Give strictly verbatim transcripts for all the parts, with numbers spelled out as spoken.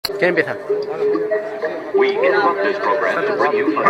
¿Quién empieza? We interrupt this program to bring you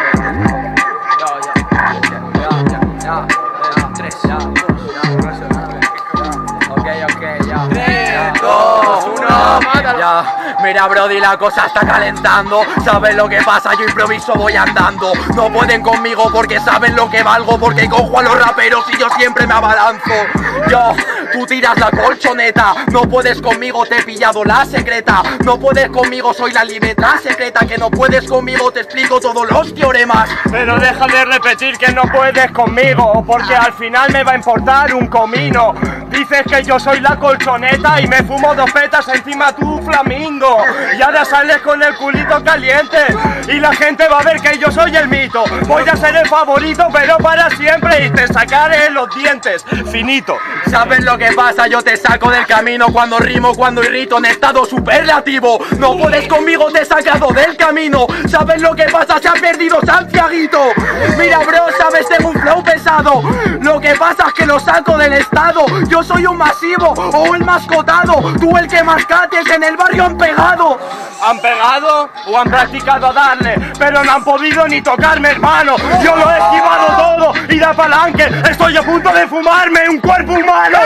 Ya, mira Brody, la cosa está calentando. ¿Sabes lo que pasa? Yo improviso, voy andando. No pueden conmigo porque saben lo que valgo, porque cojo a los raperos y yo siempre me abalanzo. Yo, tú tiras la colchoneta. No puedes conmigo, te he pillado la secreta. No puedes conmigo, soy la libertad secreta. Que no puedes conmigo, te explico todos los teoremas. Pero deja de repetir que no puedes conmigo, porque al final me va a importar un comino. Dices que yo soy la colchoneta y me fumo dos petas encima tu flamingo. Y ahora sales con el culito caliente y la gente va a ver que yo soy el mito. Voy a ser el favorito pero para siempre y te sacaré los dientes, finito. ¿Sabes lo que pasa? Yo te saco del camino cuando rimo, cuando irrito en estado superlativo. No puedes conmigo, te he sacado del camino. ¿Sabes lo que pasa? Se ha perdido Santiaguito. Mira bro, sabes, tengo un flow pesado. Lo que pasa es que lo saco del estado. Yo soy un masivo o el mascotado. Tú el que más cates en el barrio han pegado. ¿Han pegado o han practicado a darle? Pero no han podido ni tocarme, hermano. Yo lo he esquivado todo y da palanque. Estoy a punto de fumarme un cuerpo humano.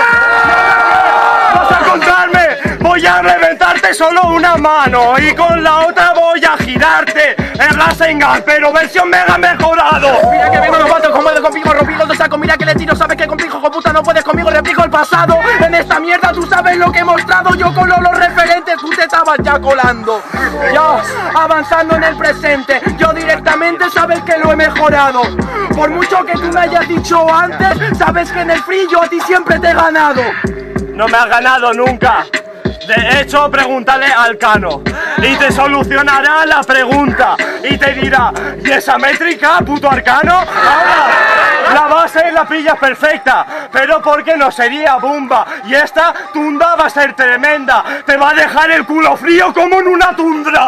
¿Vas a contarme? Voy a reventarte solo una mano y con la otra voy a girarte el Rasengan, pero versión mega mejorado. Mira que vengo los vatos como de conmigo, rompiendo te saco. Mira que le tiro, sabes que contigo, hijo puta, no puedes conmigo, replico el pasado. En esta mierda tú sabes lo que he mostrado. Yo con los referentes, tú te estabas ya colando. Yo avanzando en el presente, yo directamente sabes que lo he mejorado. Por mucho que tú me hayas dicho antes, sabes que en el free yo a ti siempre te he ganado. No me has ganado nunca. De hecho, pregúntale al Cano y te solucionará la pregunta y te dirá: ¿y esa métrica, puto Arcano? Ahora, la base la pillas perfecta, pero porque no sería bomba. Y esta tunda va a ser tremenda. Te va a dejar el culo frío como en una tundra.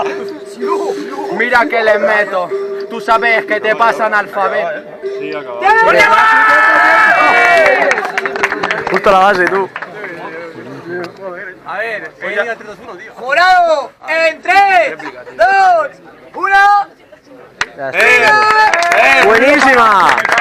Mira que les meto. Tú sabes que te pasan alfabeto. Sí, acabado. Justo la base, tú. A ver, tres, dos, uno, tío. ¡Jurado! ¡En tres, dos, uno! ¡Eh! ¡Eh! ¡Buenísima!